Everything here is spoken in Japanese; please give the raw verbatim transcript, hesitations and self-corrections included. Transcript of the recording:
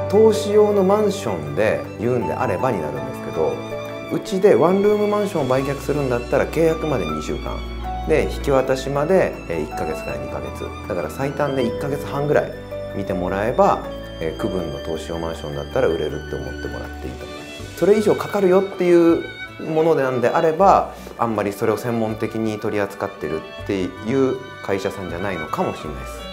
投資用のマンションで言うんであればになるんですけど、うちでワンルームマンションを売却するんだったら契約までにしゅうかんで引き渡しまでいっかげつからにかげつだから最短でいっかげつはんぐらい見てもらえば、えー、区分の投資用マンションだったら売れるって思ってもらっていいと思います。それ以上かかるよっていうものなんであれば、あんまりそれを専門的に取り扱ってるっていう会社さんじゃないのかもしれないです。